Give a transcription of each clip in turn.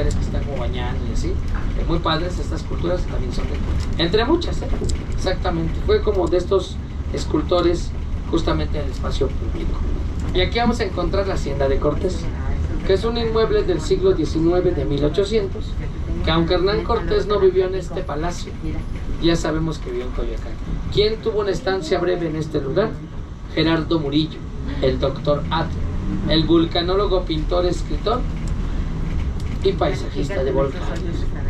mujeres que están como bañando y así. Muy padres estas esculturas, también son de, entre muchas, exactamente. Fue como de estos escultores justamente en el espacio público. Y aquí vamos a encontrar la Hacienda de Cortés, que es un inmueble del siglo XIX, de 1800, que aunque Hernán Cortés no vivió en este palacio, ya sabemos que vivió en Coyoacán. ¿Quién tuvo una estancia breve en este lugar? Gerardo Murillo, el doctor Atl, el vulcanólogo, pintor, escritor y paisajista de volcanes.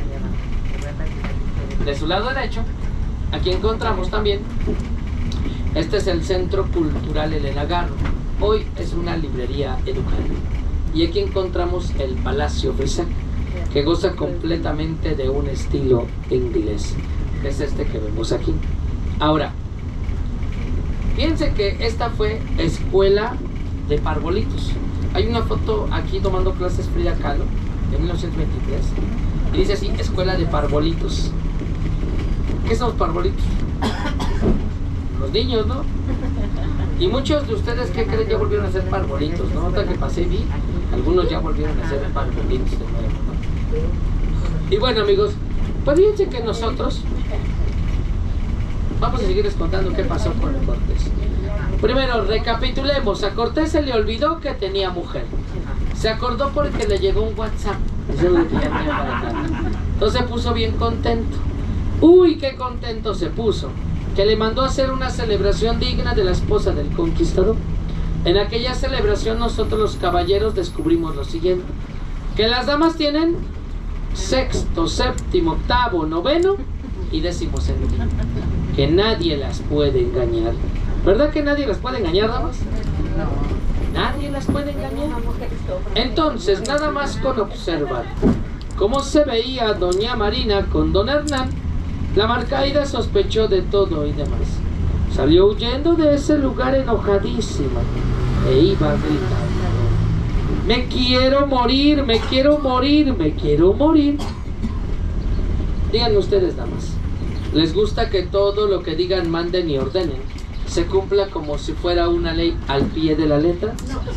De su lado derecho, aquí encontramos también, este es el Centro Cultural Elena Garro, hoy es una librería educativa. Y aquí encontramos el Palacio Frisac, que goza completamente de un estilo inglés, que es este que vemos aquí. Ahora, fíjense que esta fue escuela de parbolitos. Hay una foto aquí tomando clases Frida Kahlo, de 1923, y dice así, escuela de parbolitos. ¿Qué son los parbolitos? Los niños, ¿no? Y muchos de ustedes, ¿qué creen? Ya volvieron a ser parbolitos, ¿no? Ahorita que pasé vi, algunos ya volvieron a ser parbolitos de nuevo, ¿no? Y bueno, amigos, pues fíjense que nosotros vamos a seguirles contando qué pasó con el Cortés. Primero, recapitulemos. A Cortés se le olvidó que tenía mujer. Se acordó porque le llegó un WhatsApp. Entonces se puso bien contento. Uy, qué contento se puso, que le mandó a hacer una celebración digna de la esposa del conquistador. En aquella celebración nosotros los caballeros descubrimos lo siguiente: que las damas tienen sexto, séptimo, octavo, noveno y décimo sentido, que nadie las puede engañar. ¿Verdad que nadie las puede engañar, damas? Nadie las puede engañar. Entonces, nada más con observar cómo se veía doña Marina con don Hernán, la Marcaida sospechó de todo y demás. Salió huyendo de ese lugar enojadísima e iba gritando: me quiero morir, me quiero morir, me quiero morir. Díganme ustedes, damas, ¿les gusta que todo lo que digan, manden y ordenen se cumpla como si fuera una ley al pie de la letra?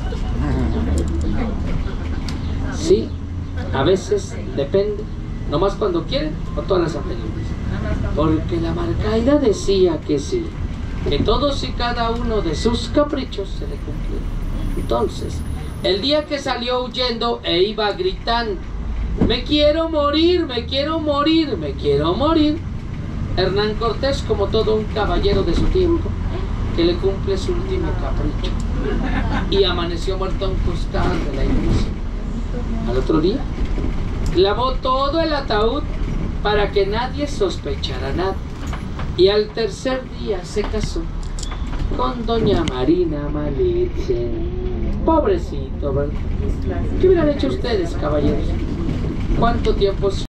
Sí, a veces depende, nomás cuando quieren o todas las anteriores. Porque la Marcaida decía que sí, que todos y cada uno de sus caprichos se le cumplían. Entonces, el día que salió huyendo e iba gritando: me quiero morir, me quiero morir, me quiero morir, Hernán Cortés, como todo un caballero de su tiempo, que le cumple su último capricho, y amaneció muerto a un costado de la iglesia. Al otro día, clavó todo el ataúd para que nadie sospechara nada, y al tercer día se casó con doña Marina Malitzin. Pobrecito, ¿verdad? ¿Qué hubieran hecho ustedes, caballeros? ¿Cuánto tiempo